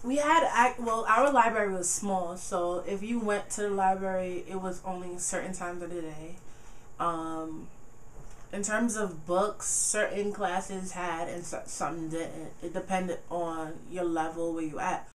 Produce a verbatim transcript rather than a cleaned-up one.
We had act well. Our library was small, so if you went to the library, it was only certain times of the day. Um, in terms of books, certain classes had and so- some didn't. It depended on your level where you at.